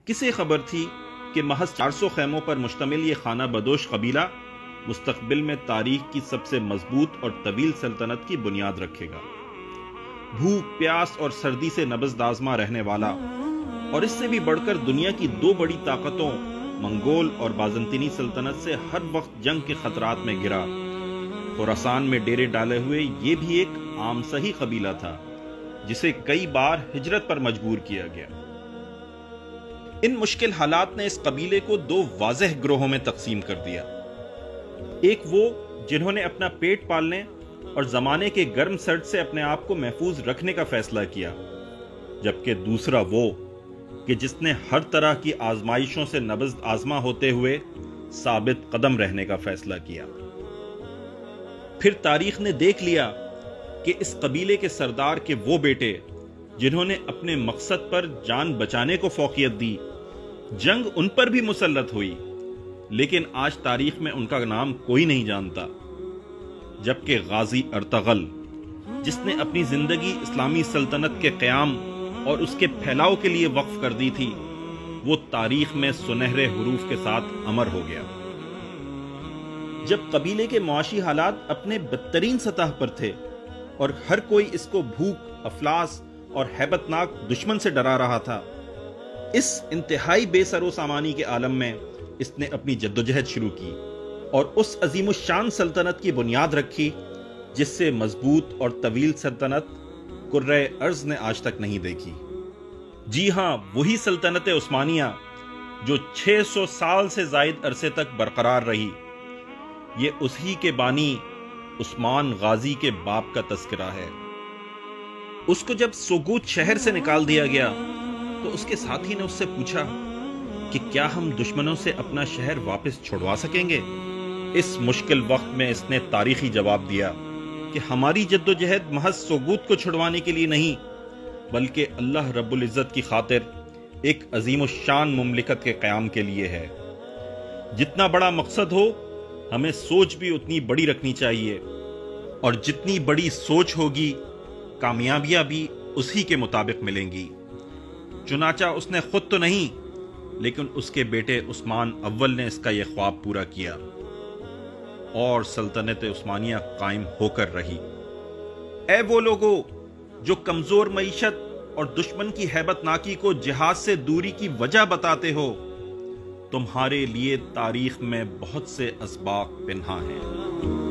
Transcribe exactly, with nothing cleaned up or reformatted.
کسے خبر تھی کہ محض چار سو خیموں پر مشتمل یہ خانہ بدوش قبیلہ مستقبل میں تاریخ کی سب سے مضبوط اور طویل سلطنت کی بنیاد رکھے گا۔ بھوک، پیاس اور سردی سے نبض دازمہ رہنے والا اور اس سے بھی بڑھ کر دنیا کی دو بڑی طاقتوں منگول اور بازنطینی سلطنت سے ہر وقت جنگ کے خطرات میں گرا خراسان میں ڈیرے ڈالے ہوئے یہ بھی ایک عام سہی قبیلہ تھا جسے کئی بار ہجرت پر مجبور کیا گیا۔ ان مشکل حالات نے اس قبیلے کو دو واضح گروہوں میں تقسیم کر دیا۔ ایک وہ جنہوں نے اپنا پیٹ پالنے اور زمانے کے گرم سرد سے اپنے آپ کو محفوظ رکھنے کا فیصلہ کیا، جبکہ دوسرا وہ کہ جس نے ہر طرح کی آزمائشوں سے نبض آزما ہوتے ہوئے ثابت قدم رہنے کا فیصلہ کیا۔ پھر تاریخ نے دیکھ لیا کہ اس قبیلے کے سردار کے وہ بیٹے جنہوں نے اپنے مقصد پر جان بچانے کو فوقیت دی، جنگ ان پر بھی مسلط ہوئی، لیکن آج تاریخ میں ان کا نام کوئی نہیں جانتا، جبکہ غازی ارطغرل جس نے اپنی زندگی اسلامی سلطنت کے قیام اور اس کے پھیلاؤ کے لیے وقف کر دی تھی، وہ تاریخ میں سنہرے حروف کے ساتھ امر ہو گیا۔ جب قبیلے کے معاشی حالات اپنے بدترین سطح پر تھے اور ہر کوئی اس کو بھوک، افلاس اور ہیبت ناک دشمن سے ڈرا رہا تھا، اس انتہائی بے سر و سامانی کے عالم میں اس نے اپنی جدوجہد شروع کی اور اس عظیم الشان سلطنت کی بنیاد رکھی جس سے مضبوط اور طویل سلطنت کرۂ ارض نے آج تک نہیں دیکھی۔ جی ہاں، وہی سلطنت عثمانیہ جو چھ سو سال سے زائد عرصے تک برقرار رہی۔ یہ اسی کے بانی عثمان غازی کے باپ کا تذکرہ ہے۔ اس کو جب سوگوت شہر سے نکال دیا گیا تو اس کے ساتھی نے اس سے پوچھا کہ کیا ہم دشمنوں سے اپنا شہر واپس چھڑوا سکیں گے؟ اس مشکل وقت میں اس نے تاریخی جواب دیا کہ ہماری جدوجہد محض سوگوت کو چھڑوانے کے لیے نہیں، بلکہ اللہ رب العزت کی خاطر ایک عظیم الشان مملکت کے قیام کے لیے ہے۔ جتنا بڑا مقصد ہو، ہمیں سوچ بھی اتنی بڑی رکھنی چاہیے، اور جتنی بڑی سوچ ہوگی کامیابیاں بھی اسی کے مطابق ملیں گی۔ چنانچہ اس نے خود تو نہیں، لیکن اس کے بیٹے عثمان اول نے اس کا یہ خواب پورا کیا اور سلطنت عثمانیہ قائم ہو کر رہی۔ اے وہ لوگو جو کمزور معیشت اور دشمن کی ہیبت ناکی کو جہاد سے دوری کی وجہ بتاتے ہو، تمہارے لیے تاریخ میں بہت سے اسباق پنہاں ہیں۔